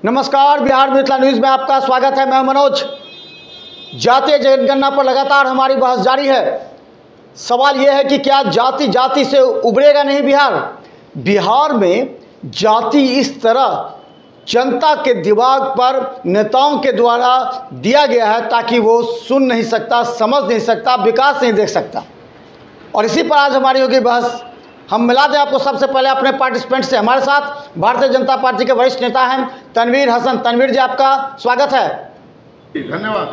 नमस्कार, बिहार मिथिला न्यूज़ में आपका स्वागत है। मैं मनोज। जातीय जनगणना पर लगातार हमारी बहस जारी है। सवाल यह है कि क्या जाति जाति से उभरेगा नहीं बिहार? बिहार में जाति इस तरह जनता के दिमाग पर नेताओं के द्वारा दिया गया है ताकि वो सुन नहीं सकता, समझ नहीं सकता, विकास नहीं देख सकता। और इसी पर आज हमारी होगी बहस। हम मिला दें आपको सबसे पहले अपने पार्टिसिपेंट से। हमारे साथ भारतीय जनता पार्टी के वरिष्ठ नेता हैं तनवीर हसन। तनवीर जी, आपका स्वागत है। धन्यवाद।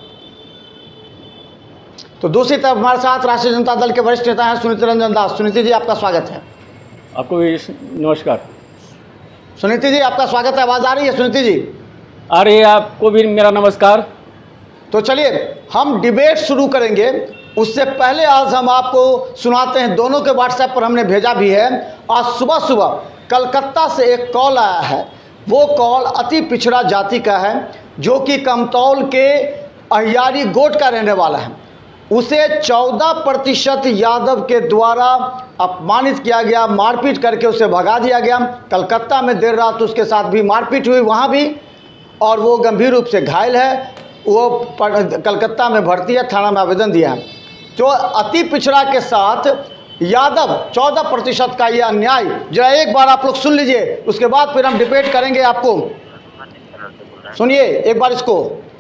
तो दूसरी तरफ हमारे साथ राष्ट्रीय जनता दल के वरिष्ठ नेता हैं सुनीति रंजन दास। सुनीति जी, आपका स्वागत है। आपको भी नमस्कार। सुनीति जी, आपका स्वागत है। आवाज़ आ रही है सुनीति जी? आ रही है। आपको भी मेरा नमस्कार। तो चलिए हम डिबेट शुरू करेंगे। उससे पहले आज हम आपको सुनाते हैं, दोनों के व्हाट्सएप पर हमने भेजा भी है। आज सुबह सुबह कलकत्ता से एक कॉल आया है। वो कॉल अति पिछड़ा जाति का है, जो कि कमतौल के अहियारी गोट का रहने वाला है। उसे 14% यादव के द्वारा अपमानित किया गया, मारपीट करके उसे भगा दिया गया। कलकत्ता में देर रात उसके साथ भी मारपीट हुई वहाँ भी, और वो गंभीर रूप से घायल है। वो कलकत्ता में भर्ती है, थाना में आवेदन दिया है। जो अति पिछड़ा के साथ यादव 14% का ये अन्याय, जरा एक बार आप लोग सुन लीजिए, उसके बाद फिर हम डिबेट करेंगे। आपको सुनिए एक बार इसको।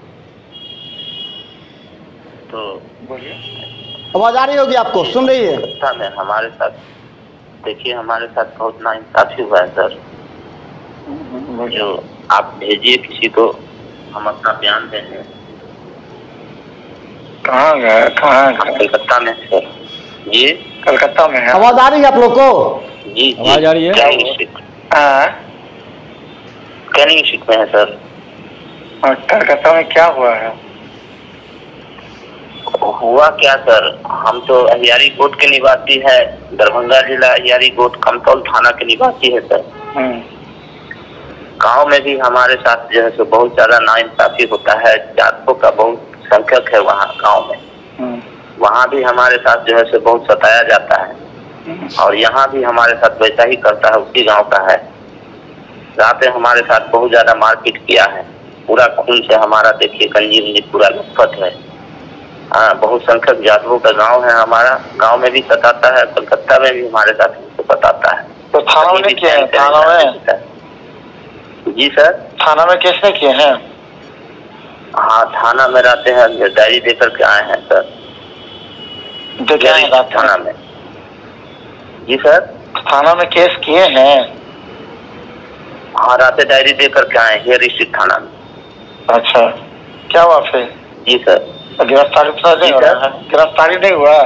तो बोलिए। आवाज आ रही होगी आपको, सुन रही है? में हमारे साथ देखिए, हमारे साथ बहुत नाइंसाफी हुआ है सर। जो आप भेजिए किसी को, हम अपना बयान देंगे। कहाँ गए? कहाँ? कलकत्ता में सर। जी कलकत्ता में है। आवाज आ रही है आप लोग को? जी आवाज आ रही है? कैनिंग स्ट्रीट में है सर। कलकत्ता में क्या हुआ है? हुआ क्या सर, हम तो अहियारी गोट के निवासी है। दरभंगा जिला अहियारी गोट कमतौल थाना के निवासी है सर। गांव में भी हमारे साथ जो है सो बहुत ज्यादा नाइंसाफी होता है। जातकों का बहुत संख्यक है वहाँ गांव में। वहाँ भी हमारे साथ जो है सो बहुत सताया जाता है, और यहाँ भी हमारे साथ वैसा ही करता है। उसी गांव का है। रात में हमारे साथ बहुत ज्यादा मारपीट किया है। पूरा खून से हमारा देखिए गंजी पूरा लथपथ है। हाँ, बहुत संख्यक जातकों का गांव है हमारा। गांव में भी सताता है, कलकत्ता में भी हमारे साथ सताता है। तो थाना में किए हैं? थाना में? जी सर। थाना में किसने किए हैं? हाँ, थाना में रहते हैं, डायरी देकर के आए हैं सर। थाना में? जी सर। थाना में केस किए हैं? हाँ, रात डायरी देकर के आए हैं स्ट्रीट थाना में। अच्छा, क्या हुआ फिर? जी सर। गिरफ्तारी नहीं हुआ है? गिरफ्तारी नहीं हुआ?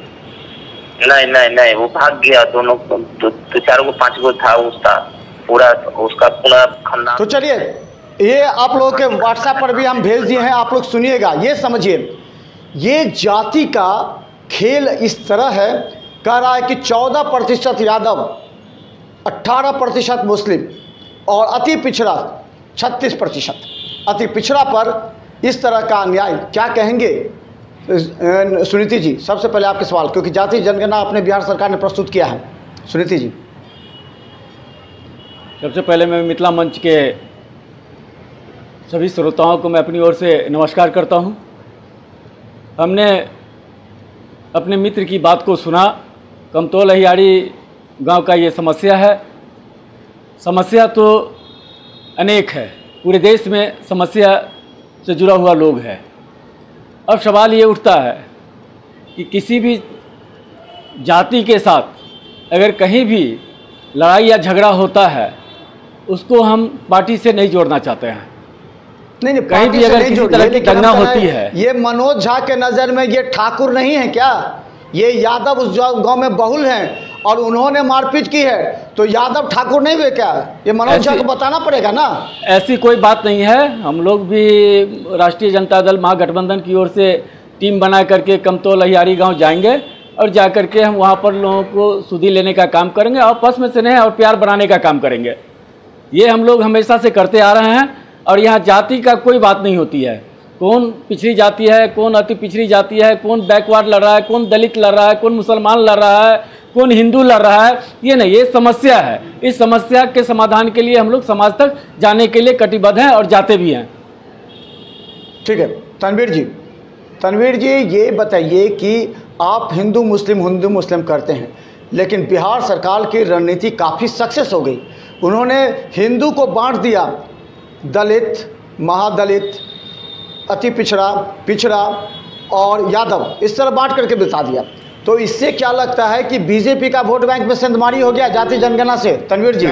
नहीं, वो भाग गया। दोनों तो 4 को 5 को था उसका पूरा खानदान। तो चलिए, ये आप लोगों के व्हाट्सएप पर भी हम भेज दिए हैं, आप लोग सुनिएगा। ये समझिए, ये जाति का खेल इस तरह है। कह रहा है कि 14% यादव, 18% मुस्लिम और अति पिछड़ा 36%। अति पिछड़ा पर इस तरह का अन्याय क्या कहेंगे? सुनीति जी, सबसे पहले आपके सवाल, क्योंकि जातीय जनगणना अपने बिहार सरकार ने प्रस्तुत किया है। सुनीति जी। सबसे पहले मैं मिथिला मंच के सभी श्रोताओं को मैं अपनी ओर से नमस्कार करता हूं। हमने अपने मित्र की बात को सुना। कमतौल अहियारी गांव का ये समस्या है। समस्या तो अनेक है, पूरे देश में समस्या से जुड़ा हुआ लोग है। अब सवाल ये उठता है कि किसी भी जाति के साथ अगर कहीं भी लड़ाई या झगड़ा होता है, उसको हम पार्टी से नहीं जोड़ना चाहते हैं। नहीं, कहीं भी अगर किसी तरह की दंगा होती है। ये मनोज झा के नज़र में ये ठाकुर नहीं है क्या? ये यादव उस गांव में बहुल हैं और उन्होंने मारपीट की है, तो यादव ठाकुर नहीं हुए क्या? ये मनोज झा को बताना पड़ेगा ना। ऐसी कोई बात नहीं है। हम लोग भी राष्ट्रीय जनता दल महागठबंधन की ओर से टीम बना करके कमतौल अहियारी गाँव जाएंगे, और जा करके हम वहाँ पर लोगों को सुधी लेने का काम करेंगे, आपस में स्नेह और प्यार बनाने का काम करेंगे। ये हम लोग हमेशा से करते आ रहे हैं। और यहाँ जाति का कोई बात नहीं होती है। कौन पिछड़ी जाति है, कौन अति पिछड़ी जाति है, कौन बैकवर्ड लड़ रहा है, कौन दलित लड़ रहा है, कौन मुसलमान लड़ रहा है, कौन हिंदू लड़ रहा है, ये नहीं, ये समस्या है। इस समस्या के समाधान के लिए हम लोग समाज तक जाने के लिए कटिबद्ध हैं और जाते भी हैं। ठीक है तनवीर जी ये बताइए कि आप हिंदू मुस्लिम करते हैं, लेकिन बिहार सरकार की रणनीति काफ़ी सक्सेस हो गई। उन्होंने हिंदू को बांट दिया, दलित, महादलित, अति पिछड़ा, पिछड़ा और यादव, इस तरह बांट करके बता दिया। तो इससे क्या लगता है कि बीजेपी का वोट बैंक में सेंधमारी हो गया जातीय जनगणना से? तनवीर जी,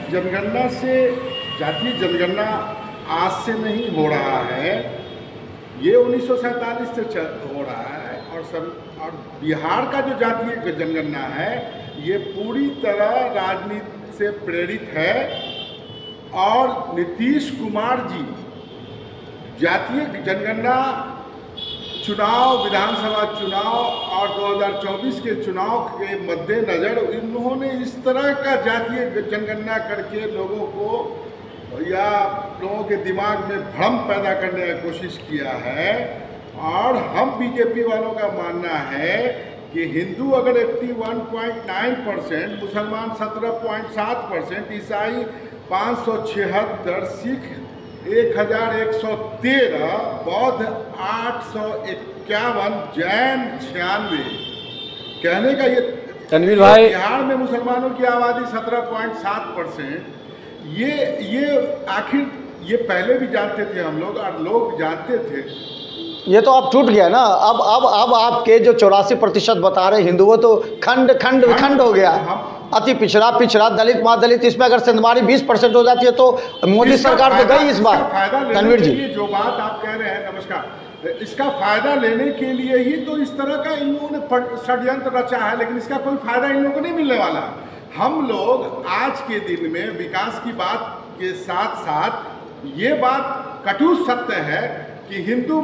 जातीय जनगणना आज से नहीं हो रहा है, ये 1947 से हो रहा है। और बिहार का जो जातीय जनगणना है ये पूरी तरह राजनीति से प्रेरित है। और नीतीश कुमार जी जातीय जनगणना चुनाव, विधानसभा चुनाव और 2024 के चुनाव के मद्देनज़र इन्होंने इस तरह का जातीय जनगणना करके लोगों को या लोगों के दिमाग में भ्रम पैदा करने की कोशिश किया है। और हम बीजेपी वालों का मानना है कि हिंदू अगर 81.9%, मुसलमान 17.7%, ईसाई 576, सिख 1113, बौद्ध 851, जैन 96। कहने का ये तनवीर भाई, बिहार में मुसलमानों की आबादी 17.7%। ये आखिर ये पहले भी जानते थे हम लोग और लोग जानते थे। ये तो अब टूट गया ना। अब आपके जो 84% बता रहे हिंदुओं, तो खंड हो गया। अति पिछड़ा, पिछड़ा, दलित, महादलित, इसमें अगर सेंधमारी 20% हो जाती है तो मोदी सरकार तो गई इस बार। तनवीर जी, जो बात आप कह रहे हैं, नमस्कार, इसका फायदा लेने के लिए ही तो इस तरह का इन लोगों ने षड्यंत्र रचा है, लेकिन इसका कोई फायदा इन लोगों को नहीं मिलने वाला। हम लोग आज के दिन में विकास की बात के साथ साथ ये बात कटु सत्य है कि हिंदू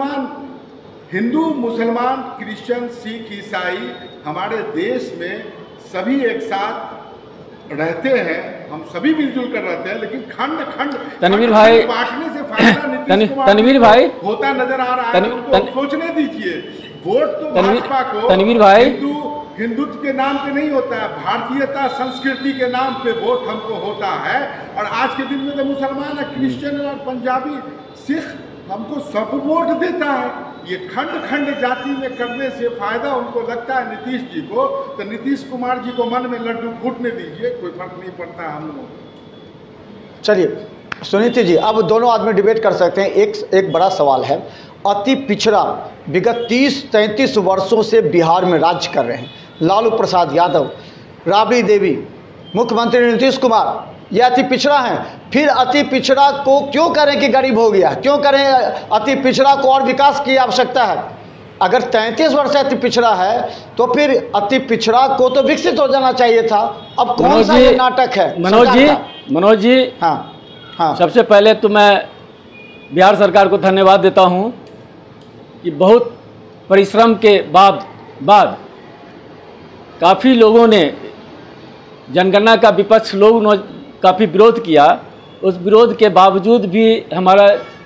मुसलमान, क्रिश्चियन, सिख, ईसाई हमारे देश में सभी एक साथ रहते हैं, हम सभी मिलजुल कर रहते हैं, लेकिन खंड तनवीर भाई, बांटने से फायदा नीतीश कुमार तनवीर भाई होता नजर आ रहा है। उनको सोचने दीजिए, वोट तो भाजपा को तनवीर भाई हिंदुत्व के नाम पे नहीं होता है, भारतीयता संस्कृति के नाम पे वोट हमको होता है। और आज के दिन में तो मुसलमान, क्रिश्चियन और पंजाबी, सिख हमको सब वोट देता है। ये खंड जाति में करने से फायदा उनको लगता है नीतीश जी को, तो नीतीश कुमार जी को मन में लड्डू फूटने दीजिए, कोई फर्क नहीं पड़ता हम लोग। चलिए सुनीति जी, अब दोनों आदमी डिबेट कर सकते हैं। एक बड़ा सवाल है, अति पिछड़ा विगत 30-33 वर्षों से बिहार में राज्य कर रहे हैं लालू प्रसाद यादव, राबड़ी देवी, मुख्यमंत्री नीतीश कुमार, ये अति पिछड़ा हैं। फिर अति पिछड़ा को क्यों करें कि गरीब हो गया? क्यों करें अति पिछड़ा को? और विकास की आवश्यकता है। अगर 33 वर्ष से अति पिछड़ा है तो फिर अति पिछड़ा को तो विकसित हो जाना चाहिए था। अब कौन सा ये नाटक है? मनोज जी, हाँ, सबसे पहले तो मैं बिहार सरकार को धन्यवाद देता हूँ कि बहुत परिश्रम के बाद काफ़ी लोगों ने जनगणना का विपक्ष लोग काफ़ी विरोध किया। उस विरोध के बावजूद भी हमारा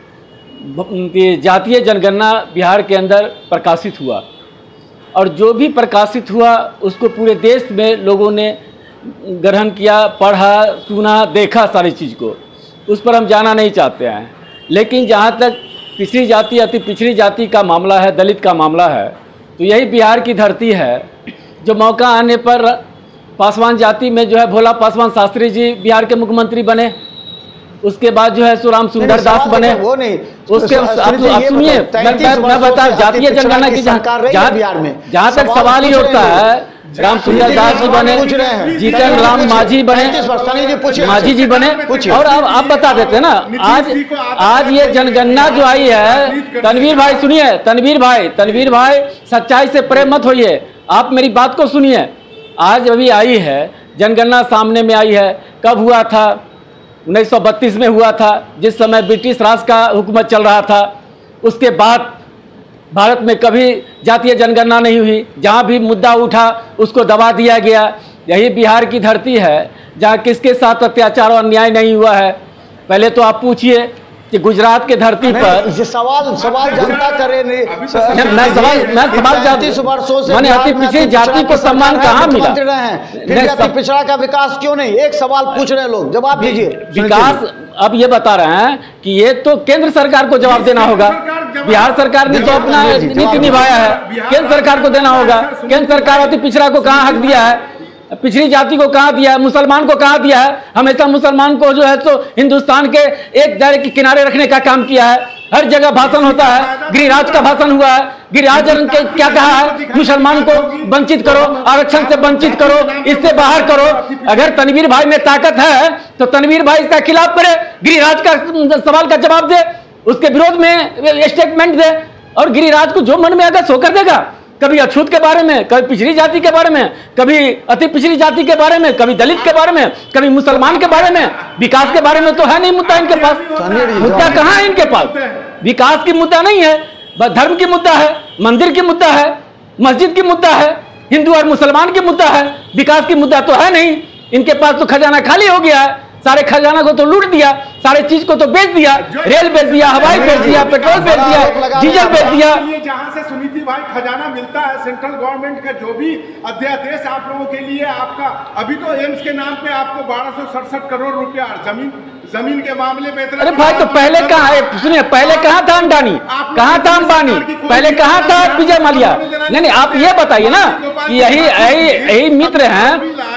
जातीय जनगणना बिहार के अंदर प्रकाशित हुआ, और जो भी प्रकाशित हुआ उसको पूरे देश में लोगों ने ग्रहण किया, पढ़ा, सुना, देखा सारी चीज़ को। उस पर हम जाना नहीं चाहते हैं। लेकिन जहाँ तक पिछड़ी जाति, अति पिछड़ी जाति का मामला है, दलित का मामला है, तो यही बिहार की धरती है जो मौका आने पर पासवान जाति में जो है भोला पासवान शास्त्री जी बिहार के मुख्यमंत्री बने। उसके बाद जो है सुराम सुंदर दास बने। वो नहीं, उसके आप सुनिए, मैं बता, जातीय जनगणना की जहाँ तक सवाल ही उठता है, राम सुंदर दास जी बने, जीतन राम मांझी बने, मांझी जी बने, और अब आप बता देते ना। आज ये जनगणना जो आई है, तनवीर भाई सुनिए, तनवीर भाई सच्चाई से प्रेम मत होइए, आप मेरी बात को सुनिए। आज अभी आई है जनगणना, सामने में आई है। कब हुआ था? 1932 में हुआ था, जिस समय ब्रिटिश राज का हुकूमत चल रहा था। उसके बाद भारत में कभी जातीय जनगणना नहीं हुई। जहाँ भी मुद्दा उठा उसको दबा दिया गया। यही बिहार की धरती है जहाँ किसके साथ अत्याचार और अन्याय नहीं हुआ है। पहले तो आप पूछिए कि गुजरात के धरती पर ये सवाल जनता करे नहीं। मैं सवाल 35 वर्षों से मैंने अति पिछड़ी जाति को सम्मान कहाँ मिला? फिर भी अति पिछड़ा का विकास क्यों नहीं? एक सवाल पूछ रहे लोग, जवाब दीजिए। विकास अब ये बता रहे हैं कि ये तो केंद्र सरकार को जवाब देना होगा। बिहार सरकार ने तो अपना नीति निभाया है, केंद्र सरकार को देना होगा। केंद्र सरकार अति पिछड़ा को कहाँ हक दिया है? पिछड़ी जाति को कहाँ दिया है? मुसलमान को कहाँ दिया है? हमेशा मुसलमान को जो है तो हिंदुस्तान के एक दायरे के किनारे रखने का काम किया है। हर जगह भाषण होता है, गिरिराज का भाषण हुआ है। गिरिराज ने क्या कहा है? मुसलमान को वंचित करो, आरक्षण से वंचित करो, इससे बाहर करो। अगर तनवीर भाई में ताकत है तो तनवीर भाई इसका खिलाफ करे, गिरिराज का सवाल का जवाब दे, उसके विरोध में स्टेटमेंट दे, और गिरिराज को जो मन में आएगा सो कर देगा। कभी अछूत के बारे में, कभी पिछड़ी जाति के बारे में, कभी अति पिछड़ी जाति के बारे में, कभी दलित के बारे में, कभी मुसलमान के बारे में। विकास के बारे में तो है नहीं मुद्दा इनके पास। मुद्दा कहाँ है इनके पास? विकास की मुद्दा नहीं है, बस धर्म की मुद्दा है, मंदिर की मुद्दा है, मस्जिद की मुद्दा है, हिंदू और मुसलमान की मुद्दा है। विकास की मुद्दा तो है नहीं इनके पास। तो खजाना खाली हो गया है, सारे खजाना को तो लूट दिया, सारे चीज को तो बेच दिया, रेल बेच दिया, हवाई बेच दिया, पेट्रोल बेच दिया, डीजल बेच दिया। जहां से सुनीति भाई खजाना मिलता है सेंट्रल गवर्नमेंट का, जो भी अध्यादेश आप लोगों के लिए आपका, अभी तो एम्स के नाम पे आपको 1267 करोड़ रुपया जमीन के मामले में। अरे भाई तो पहले कहाँ है? सुनिए, पहले कहाँ था अंडानी, कहाँ था अंबानी, पहले कहाँ था विजय माल्या? नहीं, आप ये बताइए ना कि यही मित्र हैं।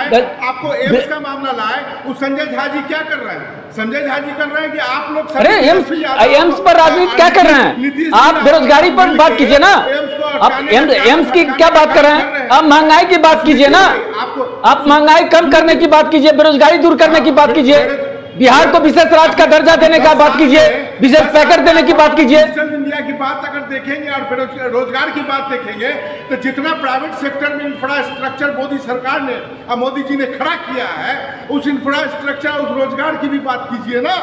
आपको एम्स का मामला लाए, उस संजय झा जी क्या कर रहे हैं? संजय झा जी कर रहे हैं कि आप लोग, अरे एम्स पर राजनीति क्या कर रहे हैं? आप बेरोजगारी पर बात कीजिए ना। आप एम्स की क्या बात कर रहे हैं? आप महंगाई की बात कीजिए ना। आप महंगाई कम करने की बात कीजिए, बेरोजगारी दूर करने की बात कीजिए, बिहार को विशेष राज्य का दर्जा देने का बात कीजिए, विशेष पैकेज देने की बात कीजिए। इंडिया की बात अगर देखेंगे और रोजगार की बात देखेंगे तो जितना प्राइवेट सेक्टर में इंफ्रास्ट्रक्चर मोदी सरकार ने और मोदी जी ने खड़ा किया है, उस इंफ्रास्ट्रक्चर, उस रोजगार की भी बात कीजिए ना।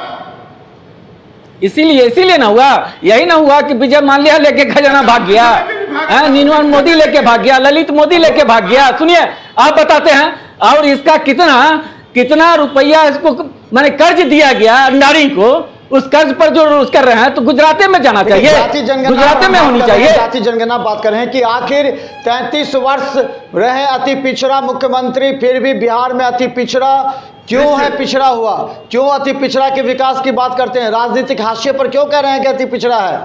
इसीलिए ना हुआ, यही ना हुआ कि विजय माल्या लेके खजाना भाग गया, नरेंद्र मोदी लेके भाग गया, ललित मोदी लेके भाग गया। सुनिए, आप बताते हैं, और इसका कितना रुपया इसको मैंने कर्ज दिया गया अंडानी को, उस कर्ज पर जो रोज कर रहे हैं, तो गुजराते में जाना चाहिए, गुजराते में होनी चाहिए। जाति जनगणना बात कर रहे हैं कि आखिर 33 वर्ष रहे अति पिछड़ा मुख्यमंत्री, फिर भी बिहार में अति पिछड़ा क्यों है? पिछड़ा हुआ क्यों? अति पिछड़ा के विकास की बात करते हैं, राजनीतिक हाशिए पर क्यों कह रहे हैं कि अति पिछड़ा है?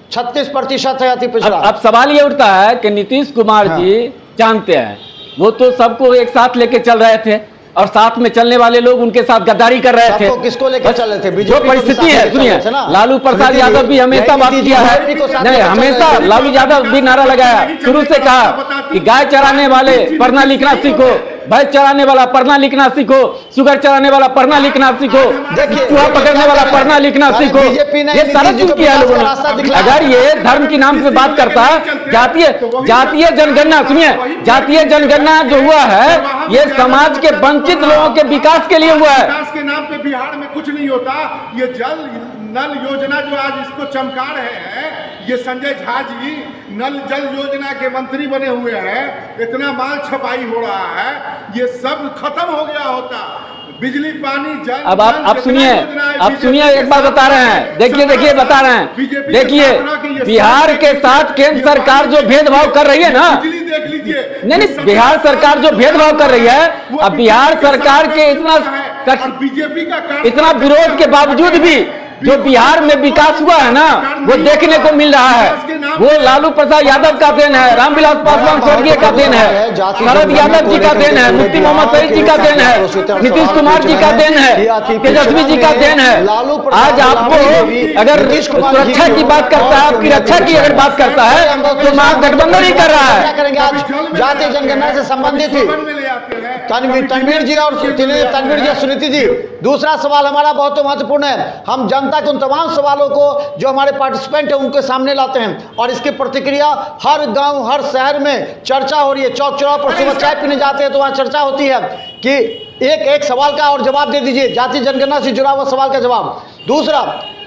36% है अति पिछड़ा। अब सवाल ये उठता है कि नीतीश कुमार जी जानते हैं, वो तो सबको एक साथ लेके चल रहे थे, और साथ में चलने वाले लोग उनके साथ गद्दारी कर रहे थे। किसको लेकर चल रहे थे? जो परिस्थिति है, सुनिए, लालू प्रसाद यादव भी हमेशा बात किया है, नहीं हमेशा लालू यादव भी नारा लगाया, शुरू से कहा कि गाय चराने वाले पढ़ना लिखना सीखो, भैंस चराने वाला पढ़ना लिखना सीखो, शुगर चराने वाला पढ़ना लिखना सीखो, चूहा पकड़ने वाला पढ़ना लिखना सीखो। ये सारा चीज किया है लोगों ने। अगर ये धर्म के नाम पे बात करता है, जातीय जनगणना, सुनिए, जातीय जनगणना जो हुआ है, ये समाज के वंचित लोगों के विकास के लिए हुआ है। विकास के नाम पे बिहार में कुछ नहीं होता। ये जल नल योजना जो आज इसको चमका रहे हैं, ये संजय झा जी नल जल योजना के मंत्री बने हुए हैं, इतना माल छपाई हो रहा है, ये सब खत्म हो गया होता। बिजली पानी जल, अब आप सुनिए, एक बात बता रहे हैं, देखिए बता रहे हैं, देखिए बिहार के साथ केंद्र सरकार जो भेदभाव कर रही है ना, देख लीजिए, नहीं बिहार सरकार जो भेदभाव कर रही है, अब बिहार सरकार के बीजेपी का इतना विरोध के बावजूद भी जो बिहार में विकास हुआ है ना, वो देखने को मिल रहा है। वो लालू प्रसाद यादव का देन है, रामविलास पासवान स्वर्गीय का देन है, शरद यादव जी का देन है, मुफ्ती मोहम्मद शहीद जी का देन है, नीतीश कुमार जी का देन है, तेजस्वी जी का देन है। आज आपको अगर सुरक्षा की बात करता है, आपकी रक्षा की अगर बात करता है, तो महागठबंधन ही कर रहा है। जातीय जनगणना से संबंधित ही तनवीर जी और सुनीति जी, दूसरा सवाल हमारा बहुत महत्वपूर्ण है। हम जनता के उन तमाम सवालों को जो हमारे पार्टिसिपेंट हैं उनके सामने लाते हैं, और इसकी प्रतिक्रिया हर गांव हर शहर में चर्चा हो रही है। चौक चौराहे पर सुबह चाय पीने जाते हैं तो वहाँ चर्चा होती है कि एक सवाल का और जवाब दे दीजिए, जातीय जनगणना से जुड़ा हुआ सवाल का जवाब। दूसरा,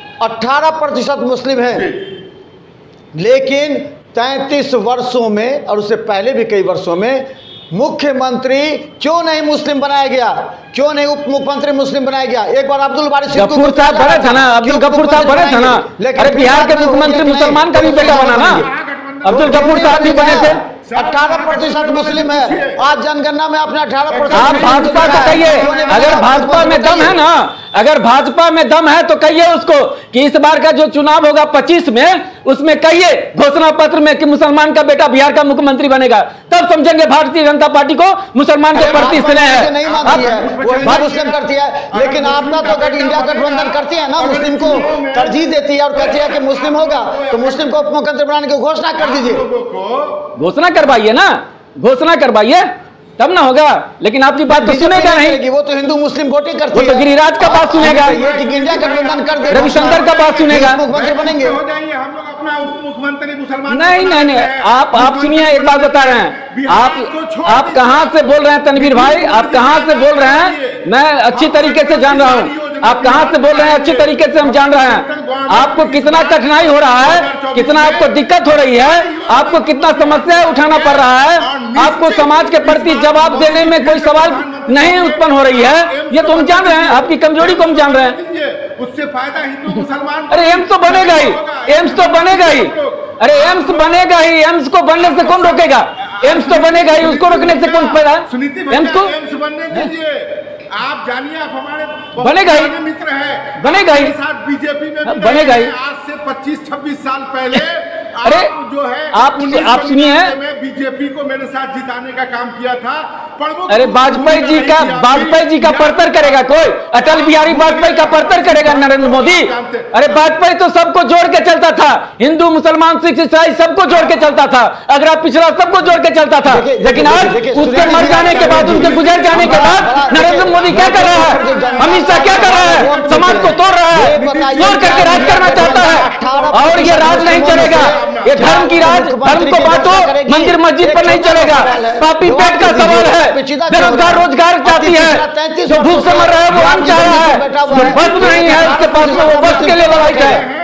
18% मुस्लिम हैं, लेकिन 33 वर्षों में और उससे पहले भी कई वर्षों में मुख्यमंत्री क्यों नहीं मुस्लिम बनाया गया, क्यों नहीं उप मुख्यमंत्री मुस्लिम बनाया गया? एक बार अब्दुल बारी सिद्दीकी गफूर साहब बने थे ना, अब्दुल गफूर साहब बने थे ना। अरे बिहार के मुख्यमंत्री मुसलमान का भी बेटा बना ना, अब्दुल गफूर साहब भी बने थे। 18% मुस्लिम है। आज जनगणना में अपने 18%। आप भाजपा को कहिए, अगर भाजपा में दम है ना, अगर भाजपा में दम है तो कहिए उसको कि इस बार का जो चुनाव होगा 25 में, उसमें कहिए घोषणा पत्र में कि मुसलमान का बेटा बिहार का मुख्यमंत्री बनेगा, तब समझेंगे भारतीय जनता पार्टी को मुसलमान के प्रति स्नेह है। नहीं मानती है, वो मुस्लिम करती है, लेकिन आपका तो इंडिया गठबंधन करती है ना, मुस्लिम को तरजीह देती है और कहती है कि मुस्लिम होगा तो मुस्लिम को उप मुख्यमंत्री बनाने की घोषणा कर दीजिए। घोषणा करवाइए ना, घोषणा करवाइए तब ना होगा। लेकिन आपकी बात तो सुनेगा नहीं, वो तो हिंदू मुस्लिम वोटिंग करती है। वो तो गिरिराज का बात सुनेगा, इंडिया गठबंधन कर दे, रविशंकर का बात सुनेगा, मुख्यमंत्री बनेंगे। हो जाइए, हम लोग अपना उप मुख्यमंत्री मुसलमान नहीं, आप सुनिए, एक बात बता रहे हैं, आप कहां से बोल रहे हैं तनवीर भाई, आप कहां से बोल रहे हैं, मैं अच्छी तरीके से जान रहा हूं आप कहां से बोल रहे हैं, अच्छी तरीके से हम जान रहे हैं। आपको कितना कठिनाई हो रहा है, कितना आपको दिक्कत हो रही है, आपको कितना समस्या उठाना पड़ रहा है, आपको समाज के प्रति जवाब देने में कोई सवाल नहीं उत्पन्न हो रही है, ये तो हम जान रहे हैं, आपकी कमजोरी को हम जान रहे हैं। उससे फायदा हिंदू मुसलमान। अरे एम्स तो बनेगा ही, एम्स तो बनेगा ही, अरे एम्स बनेगा ही, एम्स को बनने से कौन रोकेगा? एम्स तो बनेगा ही, उसको रोकने से कौन फायदा? एम्स को एम्स बनने दीजिए। आप जानिए, आप हमारे बनेगा ही, मित्र हैं, बनेगा ही, साथ बीजेपी में बनेगा ही। आज से 25-26 साल पहले अरे जो है आप सुनिए, बीजेपी को मेरे साथ जिताने का काम किया था। अरे वाजपेयी जी का परतर करेगा कोई? अटल बिहारी वाजपेयी का परतर करेगा नरेंद्र मोदी? अरे वाजपेयी तो सबको जोड़ के चलता था, हिंदू मुसलमान सिख ईसाई सबको जोड़ के चलता था, अगरा पिछड़ा सबको जोड़ के चलता था। लेकिन आज उसके मर जाने के बाद, उसके गुजर जाने के बाद नरेंद्र मोदी क्या कर रहा है? अमित शाह क्या कर रहा है? समाज को तोड़ रहा है, तोड़ करके राज करना चाहता है। और ये राज नहीं चलेगा, ये धर्म की राज, धर्म को बांटो, मंदिर मस्जिद पर नहीं चलेगा। पापी पेट का सवाल है, बेरोजगार रोजगार चाहती है, जो भूख से मर रहा है वो अन्न चाह रहा है, जो बस नहीं है उसके पास वो बस के लिए लड़ाई है।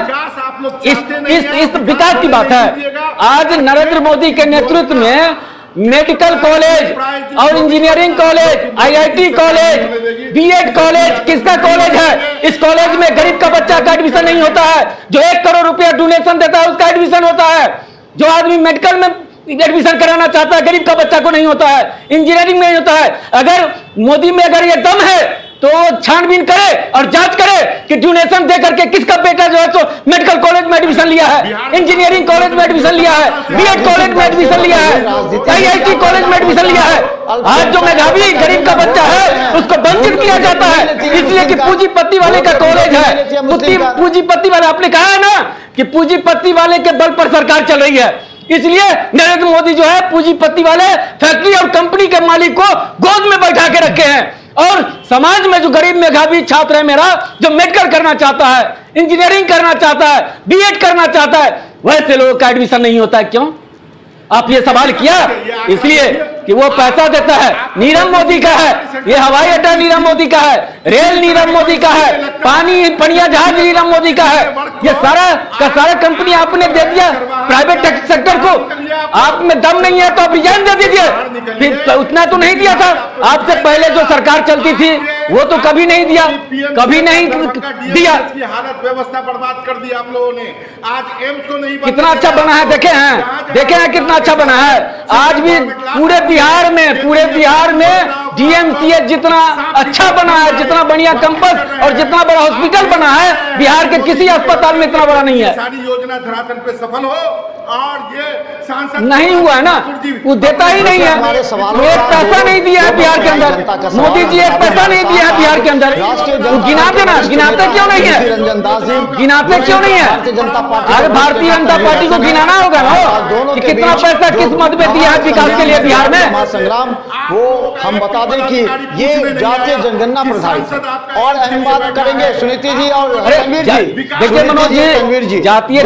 आज इस विकास की बात है। आज नरेंद्र मोदी के नेतृत्व में मेडिकल कॉलेज और engineering college, IIT college, BEd college, किसका कॉलेज है? इस कॉलेज में गरीब का बच्चा का एडमिशन नहीं होता है, जो 1 करोड़ रुपया डोनेशन देता है उसका एडमिशन होता है। जो आदमी मेडिकल में एडमिशन कराना चाहता है गरीब का बच्चा को नहीं होता है, इंजीनियरिंग में नहीं होता है। अगर मोदी में अगर ये दम है तो छानबीन करे और जांच करे कि डोनेशन दे करके किसका बेटा जो है तो मेडिकल कॉलेज में एडमिशन लिया है, इंजीनियरिंग कॉलेज में एडमिशन लिया है, बीएड कॉलेज में एडमिशन लिया है, IIT कॉलेज में एडमिशन लिया है। आज जो मेधावी गरीब का बच्चा है उसको वंचित किया जाता है, इसलिए कि पूंजीपति वाले का कॉलेज है। पूंजीपति वाले, आपने कहा है ना कि पूंजीपति वाले के बल पर सरकार चल रही है, इसलिए नरेंद्र मोदी जो है पूंजीपति वाले फैक्ट्री और कंपनी के मालिक को गोद में बैठा के रखे हैं। और समाज में जो गरीब मेधावी छात्र है मेरा, जो मेडिकल करना चाहता है, इंजीनियरिंग करना चाहता है, बीएड करना चाहता है, वैसे लोगों का एडमिशन नहीं होता है। क्यों? आप ये सवाल किया इसलिए कि वो पैसा देता है, नीरव मोदी का है, ये हवाई अड्डा नीरव मोदी का है, रेल नीरव मोदी का है, पनिया जहाज नीरव मोदी का है। ये सारा का सारा कंपनी आपने दे दिया प्राइवेट सेक्टर को। आप में दम नहीं है तो आप रिजाइन दे दीजिए। तो उतना तो नहीं दिया था आपसे पहले जो सरकार चलती थी, वो तो कभी नहीं दिया, कभी नहीं दिया। हालत व्यवस्था बर्बाद कर दी आप लोगों ने। आज एम्स को नहीं, कितना अच्छा बना है, देखे हैं कितना अच्छा बना है। आज भी पूरे बिहार में DMCH जितना अच्छा बना है, जितना बढ़िया कैंपस और जितना बड़ा हॉस्पिटल बना है, बिहार के किसी अस्पताल में इतना बड़ा नहीं है। सारी योजना धरातल पे सफल हो और ये सांसद नहीं हुआ है ना, वो देता ही नहीं है। एक पैसा नहीं दिया है बिहार के अंदर, मोदी जी एक पैसा नहीं दिया है बिहार के अंदर। गिनाते ना, गिनाते क्यों नहीं है, गिनाते क्यों नहीं है? अरे भारतीय जनता पार्टी को गिनाना होगा ना कि कितना पैसा किस मद में दिया है विकास के लिए बिहार में। संग्राम वो हम बता दें कि ये जातीय जनगणना प्रधारित और अहम बात करेंगे सुनीति जी और तनवीर जी। देखिए मनोज जी, जातीय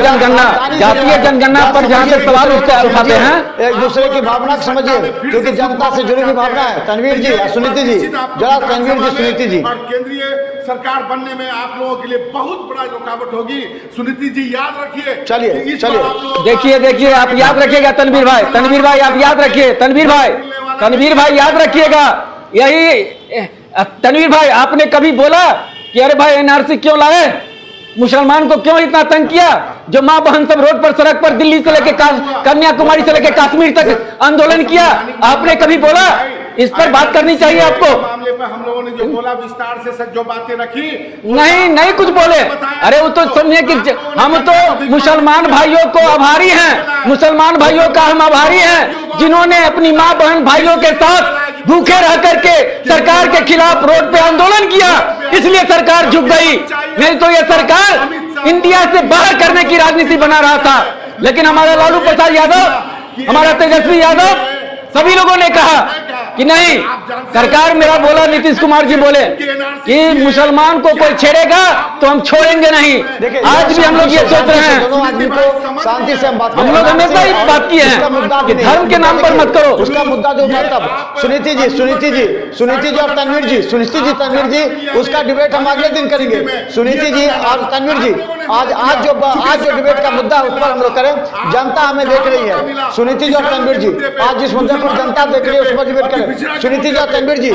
जनगणना पर जहाँ से सवाल उठाते हैं, एक दूसरे की भावना समझिए, क्योंकि जनता से जुड़ी हुई भावना है। तनवीर जी और सुनीति जी, जरा तनवीर जी, सुनीति जी। और केंद्रीय सरकार बनने में आप लोगों के लिए बहुत बड़ा रुकावट होगी। सुनीति जी याद रखिए, चलिए देखिए आप याद रखिएगा तनवीर भाई आप याद रखिए, तनवीर भाई तनवीर भाई याद रखिएगा, यही तनवीर भाई आपने कभी बोला कि अरे भाई एनआरसी क्यों लाए, मुसलमान को क्यों इतना तंग किया? जो माँ बहन सब रोड पर, सड़क पर, दिल्ली से लेके कन्याकुमारी से लेके कश्मीर तक आंदोलन किया, आपने कभी बोला? इस पर बात करनी चाहिए आपको। मामले पर हम लोगों ने जो बोला विस्तार से जो बातें रखी, नहीं कुछ बोले। अरे वो तो समझे कि हम तो मुसलमान भाइयों को आभारी हैं, मुसलमान भाइयों का हम आभारी हैं जिन्होंने अपनी माँ बहन भाइयों के साथ भूखे रह करके सरकार के खिलाफ रोड पे आंदोलन किया, इसलिए सरकार झुक गई। नहीं तो ये सरकार इंडिया से बाहर करने की राजनीति बना रहा था, लेकिन हमारा लालू प्रसाद यादव, हमारा तेजस्वी यादव, सभी लोगों ने कहा कि नहीं, सरकार मेरा बोला, नीतीश कुमार जी बोले कि मुसलमान को कोई छेड़ेगा तो हम छोड़ेंगे नहीं। आज भी हम लोग ये सोच रहे हैं, दोनों आदमी को शांति से हम बात हम लोग हमेशा ही बात की है कि धर्म के नाम पर मत करो। उसका मुद्दा जो उठा तब सुनीति जी और तनवीर जी, उसका डिबेट हम अगले दिन करेंगे। सुनीति जी और तनवीर जी, आज जो डिबेट का मुद्दा है उस पर हम लोग करें। जनता हमें देख रही है, सुनीति जी और तनवीर जी, आज जिस मुद्दे पर जनता देख रही है उस पर डिबेट करें। सुनीति जी और तनवीर जी,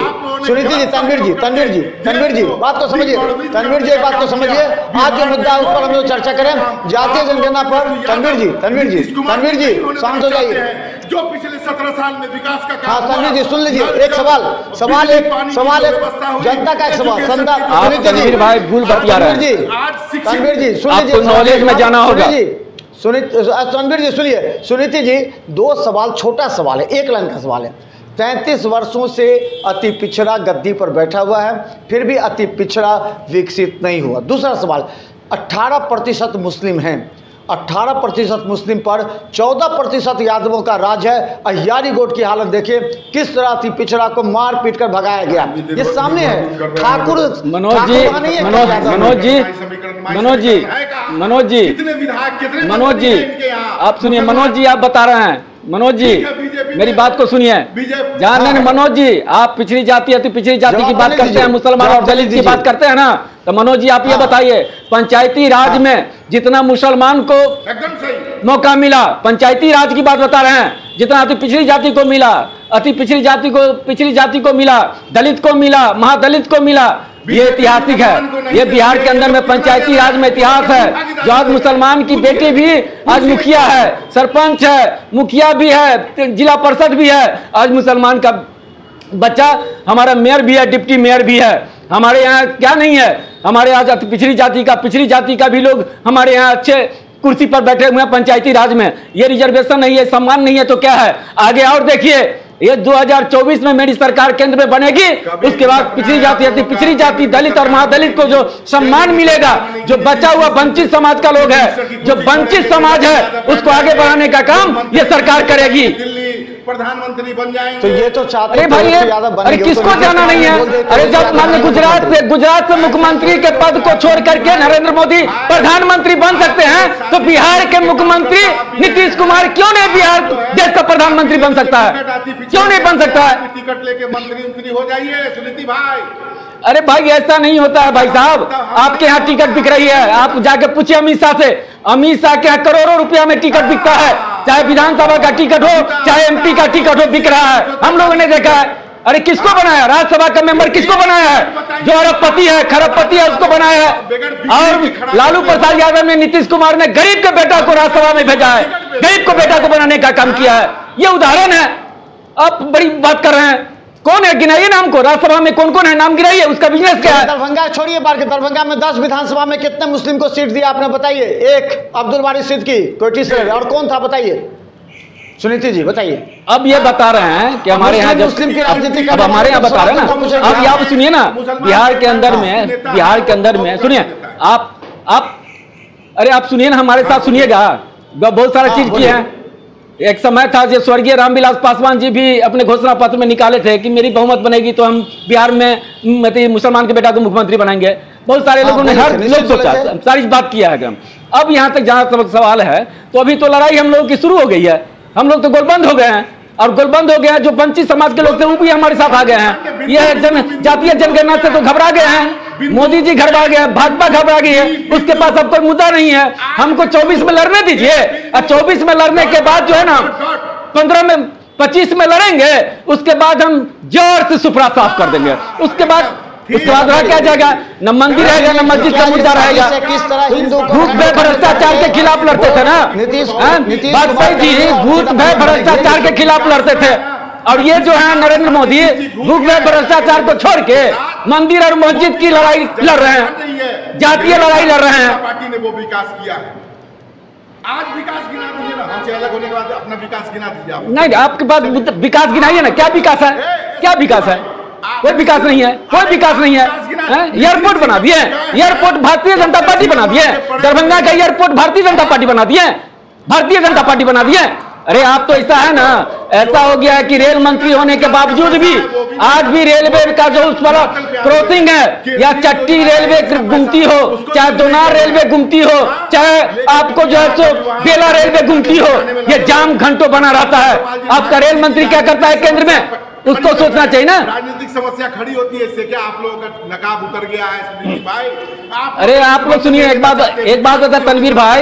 तनवीर जी बात तो समझिए, तनवीर जी एक बात तो समझिए, आज जो मुद्दा है उस पर हम लोग चर्चा करें, जातीय जनगणना पर। तनवीर जी शांत हो जाइए। जो पिछले 17 साल में विकास का काम, हाँ तनवीर जी सुन लीजिए, एक सवाल एक जनता का एक सवाल। आप तनवीर भाई भूल बतिया रहे हैं। तनवीर जी सुन लीजिए, आपको नॉलेज में जाना होगा। तनवीर जी सुनिए, सुनीति जी, दो सवाल, छोटा सवाल है, एक लाइन का सवाल है। 33 वर्षों से अति पिछड़ा गद्दी पर बैठा हुआ है, फिर भी अति पिछड़ा विकसित नहीं हुआ। दूसरा सवाल, 18% मुस्लिम हैं, 18% मुस्लिम पर 14% यादवों का राज है। अहियारी गोट की हालत देखिए, किस तरह अति पिछड़ा को मार पीट कर भगाया गया, ये सामने है। ठाकुर मनोज जी आप सुनिए, मनोज जी आप बता रहे हैं, मनोज जी मेरी बात को सुनिए। जानने मनोज जी, आप पिछड़ी जाति अति पिछड़ी जाति की बात करते हैं, मुसलमान और दलित की बात करते हैं ना, तो मनोज जी आप ये बताइए, पंचायती राज में जितना मुसलमान को मौका मिला, पंचायती राज की बात बता रहे हैं, जितना अति पिछड़ी जाति को मिला, अति पिछड़ी जाति को मिला, दलित को मिला, महादलित को मिला, ये ऐतिहासिक है। ये बिहार के अंदर में पंचायती राज में इतिहास है। जो आज मुसलमान की बेटी भी आज मुखिया है, सरपंच है, मुखिया भी है, जिला परिषद भी है। आज मुसलमान का बच्चा हमारा मेयर भी है, डिप्टी मेयर भी है। हमारे यहाँ क्या नहीं है, हमारे आज पिछड़ी जाति का भी लोग हमारे यहाँ अच्छे कुर्सी पर बैठे हुए हैं पंचायती राज में। ये रिजर्वेशन नहीं है, सम्मान नहीं है तो क्या है? आगे और देखिए, ये 2024 में मेरी सरकार केंद्र में बनेगी, उसके बाद पिछड़ी जाति दलित और महादलित को जो सम्मान मिलेगा, जो बचा हुआ वंचित समाज का लोग है, जो वंचित समाज है, उसको आगे बढ़ाने का काम ये सरकार करेगी। प्रधानमंत्री बन जाएंगे तो ये तो चाहते हैं भाई, अरे किसको जाना नहीं है? अरे जब मान गुजरात से मुख्यमंत्री के पद को छोड़ करके नरेंद्र मोदी प्रधानमंत्री बन सकते हैं, तो बिहार के मुख्यमंत्री नीतीश कुमार क्यों नहीं बिहार देश का प्रधानमंत्री बन सकता है? क्यों नहीं बन सकता है? टिकट लेके मंत्री हो जाइए सुनीति भाई। अरे भाई ऐसा नहीं होता है भाई साहब, आपके यहाँ टिकट बिक रही है, आप जाके पूछिए अमित शाह से, अमित शाह के यहाँ करोड़ों रुपया में टिकट बिकता है, चाहे विधानसभा का टिकट हो, चाहे एमपी का टिकट हो, बिक रहा है। हम लोगों ने देखा है। अरे किसको बनाया? राज्यसभा का मेंबर किसको बनाया है? जो अरबपति है, खरबपति है, उसको बनाया है। और लालू प्रसाद यादव ने, नीतीश कुमार ने गरीब के बेटा को राज्यसभा में भेजा है, गरीब को बेटा को बनाने का काम किया है। ये उदाहरण है। आप बड़ी बात कर रहे हैं, कौन है? गिनाइए नाम को, राज्यसभा में कौन कौन है, नाम गिनाइए, उसका बिजनेस क्या है? दरभंगा छोड़िए, बार के दरभंगा में 10 विधानसभा में कितने मुस्लिम को सीट दिया आपने बताइए? एक अब्दुल बारी सिद्दीकी कोयटी से, और कौन था बताइए? सुनीति जी बताइए। अब ये बता रहे हैं कि हमारे यहाँ मुस्लिम की राजनीति, अब हमारे यहाँ बता रहे हैं ना। अब आप सुनिए ना, बिहार के अंदर में सुनिए आप अरे आप सुनिए ना, हमारे साथ सुनिएगा, बहुत सारा चीज की है। एक समय था जो स्वर्गीय रामविलास पासवान जी भी अपने घोषणा पत्र में निकाले थे कि मेरी बहुमत बनेगी तो हम बिहार में मतलब मुसलमान के बेटा को मुख्यमंत्री बनाएंगे। बहुत सारे लोगों ने, हर लोग सोचा, सारी बात किया है। अब यहाँ तक जहाँ सवाल है, तो अभी तो लड़ाई हम लोगों की शुरू हो गई है। हम लोग तो गोलबंद हो गए हैं, और गोलबंद हो गए हैं। जो वंचित समाज के लोग थे वो भी हमारे साथ आ गए हैं। यह जातीय जनगणना से तो घबरा गए हैं, मोदी जी घबरा गए, भाजपा घबरा गई है, उसके पास अब कोई मुद्दा नहीं है। हमको 24 में लड़ने दीजिए, और 24 में लड़ने के बाद जो है ना, 25 में लड़ेंगे, उसके बाद हम जोर से सुपड़ा साफ कर देंगे। उसके बाद रह क्या जाएगा, न मंदिर रहेगा, न मस्जिद का मुद्दा रहेगा। किस तरह हिंदू भूख भय भ्रष्टाचार के खिलाफ लड़ते थे ना वाजपेयी जी, भूख भय भ्रष्टाचार के खिलाफ लड़ते थे। और ये जो है नरेंद्र मोदी भूख भय भ्रष्टाचार को छोड़ के मंदिर और मस्जिद की लड़ाई लड़ रहे हैं, जातीय लड़ाई लड़ रहे हैं। पार्टी ने वो विकास किया है, आज विकास गिना दीजिए ना, हमसे अलग होने के बाद अपना विकास गिना दीजिए आप। नहीं, आपके पास विकास गिनाइए ना, क्या विकास है, क्या विकास है? कोई विकास नहीं है, कोई विकास नहीं है। एयरपोर्ट बना दिए, एयरपोर्ट भारतीय जनता पार्टी बना दिए, दरभंगा का एयरपोर्ट भारतीय जनता पार्टी बना दिए, भारतीय जनता पार्टी बना दिए। अरे आप तो ऐसा है ना, ऐसा हो गया है कि रेल मंत्री होने के बावजूद भी आज भी रेलवे का जो उस पर क्रॉसिंग है, या चट्टी रेलवे घूमती हो, चाहे दोनार रेलवे घूमती हो, चाहे आपको जो है सो बेला रेलवे घूमती हो, ये जाम घंटों बना रहता है। आपका रेल मंत्री क्या करता है केंद्र में, उसको सोचना चाहिए ना। राजनीतिक समस्या खड़ी होती है इससे, क्या आप लोगों का नकाब उतर गया है सुनील भाई? अरे आप लोग सुनिए, एक बात बता तनवीर भाई,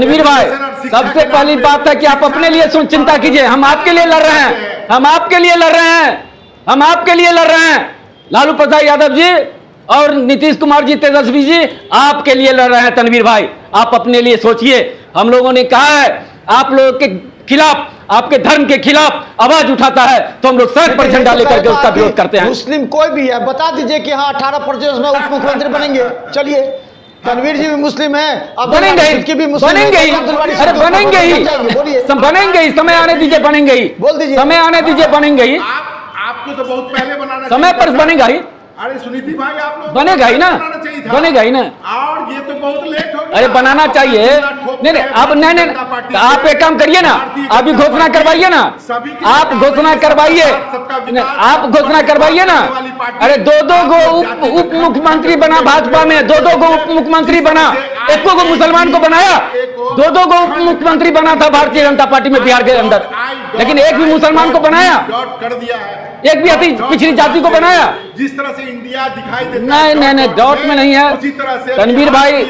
सबसे पहली बात है कि आप अपने लिए चिंता कीजिए। हम आपके लिए लड़ रहे हैं, हम आपके लिए लड़ रहे हैं, हम आपके लिए लड़ रहे हैं। लालू प्रसाद यादव जी और नीतीश कुमार जी, तेजस्वी जी आपके लिए लड़ रहे हैं। तनवीर भाई आप अपने लिए सोचिए। हम लोगों ने कहा है आप लोगों के खिलाफ, आपके धर्म के खिलाफ आवाज उठाता है तो हम लोग सड़क पर झंडा लेकर के उसका विरोध करते हैं। मुस्लिम कोई भी है बता दीजिए कि हाँ 18% में उप मुख्यमंत्री बनेंगे। चलिए तनवीर जी भी मुस्लिम है, अब बनेंगे ही, बनेंगे ही, अरे बनेंगे ही, बनेंगे ही, समय आने दीजिए बनेंगे ही, बोल दीजिए, समय आने दीजिए बनेंगे ही। आपको तो बहुत पहले बनाना समय पर बनेगा ही। अरे सुनीति भाई आप लोग बनेगा ही ना, बनेगा ही ना। और ये तो बहुत लेट हो गया। अरे बनाना चाहिए। नहीं नहीं, अब नहीं, आप एक काम करिए ना, अभी घोषणा करवाइए ना, आप घोषणा करवाइए, आप घोषणा करवाइए ना। अरे दो गो उप मुख्यमंत्री बना भाजपा में, दो गो उप मुख्यमंत्री बना, एक को मुसलमान को बनाया, दो गो उप मुख्यमंत्री बना था भारतीय जनता पार्टी में बिहार के अंदर, लेकिन एक भी मुसलमान को बनाया, कर दिया है, एक भी अति पिछड़ी जाति को बनाया। जिस तरह से इंडिया दिखाई देता है, नहीं डॉट में नहीं है। उसी तरह से तनवीर भाई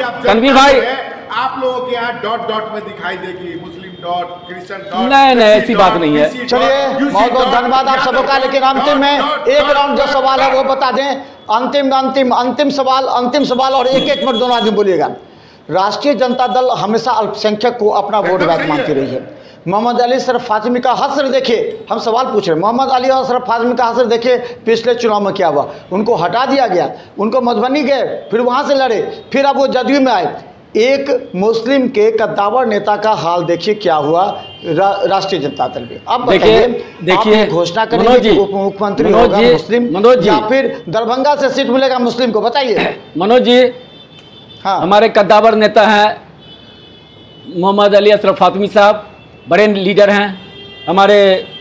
आप लोगों के यहाँ डॉट में दिखाई देगी, मुस्लिम डॉट, क्रिश्चियन डॉट। नहीं ऐसी बात नहीं है। चलिए बहुत बहुत धन्यवाद आप सबों का। लेकिन अंतिम में एक राउंड जो सवाल है वो बता दें, अंतिम सवाल और एक मिनट दोनों आदमी बोलिएगा। राष्ट्रीय जनता दल हमेशा अल्पसंख्यक को अपना वोट बैंक मानती रही है। मोहम्मद अली अशरफ फातिमी का हश्र देखिए, हम सवाल पूछ रहे हैं, मोहम्मद अली अशरफ फातिमी का हश्र देखिए पिछले चुनाव में क्या हुआ, उनको हटा दिया गया, उनको मधुबनी गए, फिर वहाँ से लड़े, फिर अब वो जदयू में आए। एक मुस्लिम के कद्दावर नेता का हाल देखिए क्या हुआ राष्ट्रीय जनता दल में। अब देखिए घोषणा करेंगे उप मुख्यमंत्री होगा मुस्लिम या फिर दरभंगा से सीट मिलेगा मुस्लिम को, बताइए। मनोज जी, हाँ, हमारे कद्दावर नेता हैं मोहम्मद अली अशरफ फातिमी साहब, बड़े लीडर हैं। हमारे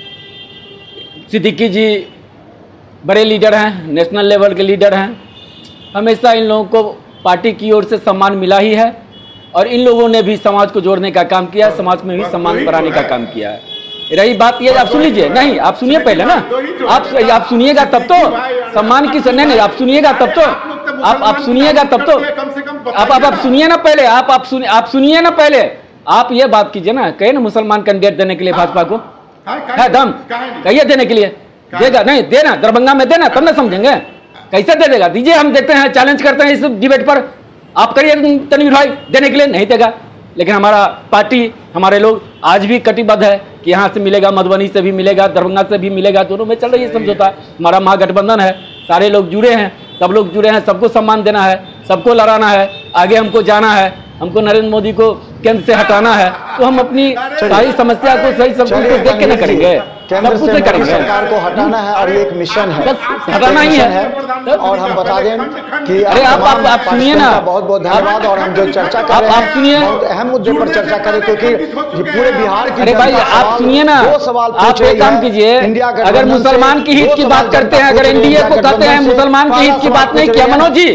सिद्दीकी जी बड़े लीडर हैं, नेशनल लेवल के लीडर हैं। हमेशा इन लोगों को पार्टी की ओर से सम्मान मिला ही है और इन लोगों ने भी समाज को जोड़ने का काम किया है, समाज में भी सम्मान बढ़ाने का काम किया है। रही बात ये, आप सुन लीजिए, नहीं आप सुनिए पहले ना, आप सुनिएगा तब तो सम्मान की, नहीं आप सुनिएगा तब तो, आप सुनिएगा तब तो, आप सुनिए ना पहले, आप सुनिए ना पहले, आप ये बात कीजिए ना, कहिए ना मुसलमान कैंडिडेट देने के लिए भाजपा को है दम, कहिए देने के लिए, देगा नहीं देना, दरभंगा में देना तब ना समझेंगे, कैसे दे देगा, दीजिए, हम देखते हैं, चैलेंज करते हैं इस डिबेट पर, आप करिए तनवीर भाई, देने के लिए नहीं देगा। लेकिन हमारा पार्टी, हमारे लोग आज भी कटिबद्ध है कि यहाँ से मिलेगा, मधुबनी से भी मिलेगा, दरभंगा से भी मिलेगा, दोनों में चल रही है समझौता। हमारा महागठबंधन है, सारे लोग जुड़े हैं, सब लोग जुड़े हैं, सबको सम्मान देना है, सबको लड़ाना है, आगे हमको जाना है, हमको नरेंद्र मोदी को केंद्र से हटाना है, तो हम अपनी सारी समस्या को सही सब कुछ देख के नहीं करेंगे, सब कुछ नहीं करेंगे। सरकार को हटाना है और एक मिशन है, बस हटाना ही है। और हम बता दें कि अरे आप सुनिए ना, बहुत बहुत धन्यवाद। और हम जो चर्चा कर रहे हैं, आप सुनिए, बहुत अहम मुद्दे पर चर्चा करें, क्योंकि पूरे बिहार की, अरे भाई आप सुनिए ना, आप एक काम कीजिए, अगर मुसलमान की हित की बात करते हैं, अगर एनडीए को कहते हैं मुसलमान की हित की बात नहीं किया, मनोज जी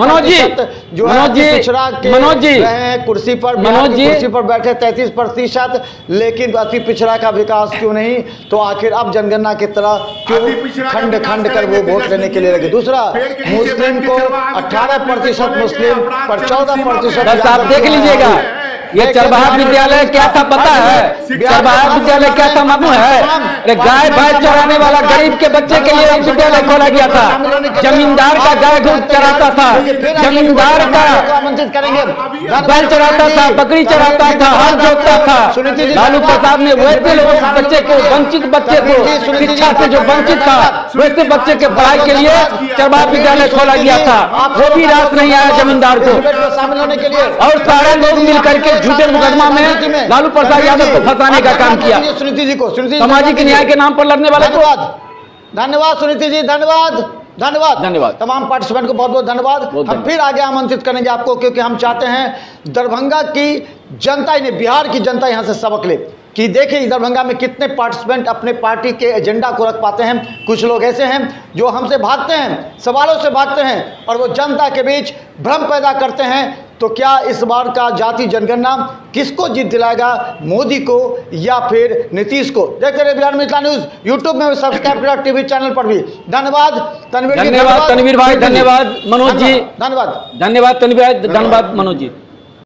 कुर्सी पर बैठे 33%, लेकिन अति पिछड़ा का विकास क्यों नहीं, तो आखिर अब जनगणना की तरह क्यों खंड कर वो वोट लेने के लिए लगे। दूसरा, मुस्लिम को 18% मुस्लिम पर 14%, आप देख लीजिएगा, ये चरवाहा विद्यालय क्या था पता है? चरवाहा विद्यालय क्या था मालूम है? अरे गाय भैंस चराने वाला गरीब के बच्चे के लिए विद्यालय खोला गया था। जमींदार का गाय चराता था, जमींदार का आमंत्रित करेंगे। बैल चराता था, बकरी चराता था, हल जोतता था। लालू प्रसाद ने वैसे लोगों बच्चे को, वंचित बच्चे को, शिक्षा से जो वंचित था वैसे बच्चे के पढ़ाई के लिए चरवाहा विद्यालय खोला गया था। वो भी रास नहीं आया जमींदार को। शामिल होने के लिए और सारे लोग मिलकर के झूठे मुकदमा में लालू प्रसाद यादव को फंसाने का काम किया। सुनीति जी को, सुनीति जी सामाजिक न्याय के नाम पर लड़ने वाले को धन्यवाद सुनीति जी, धन्यवाद धन्यवाद धन्यवाद। तमाम पार्टिसिपेंट को बहुत बहुत धन्यवाद। हम फिर आगे आमंत्रित करेंगे आपको, क्योंकि हम चाहते हैं दरभंगा की जनता, इन्हें बिहार की जनता यहाँ से सबक ले कि देखिए दरभंगा में कितने पार्टिसिपेंट अपने पार्टी के एजेंडा को रख पाते हैं। कुछ लोग ऐसे हैं जो हमसे भागते हैं, सवालों से भागते हैं और वो जनता के बीच भ्रम पैदा करते हैं। तो क्या इस बार का जाति जनगणना किसको जीत दिलाएगा, मोदी को या फिर नीतीश को? देखते रहिए बिहार मिथिला न्यूज, यूट्यूब में सब्सक्राइब करें, टीवी चैनल पर भी। धन्यवाद तनवीर जी, धन्यवाद तनवीर भाई, धन्यवाद मनोज जी, धन्यवाद धन्यवाद तनवीर भाई, धन्यवाद मनोज जी।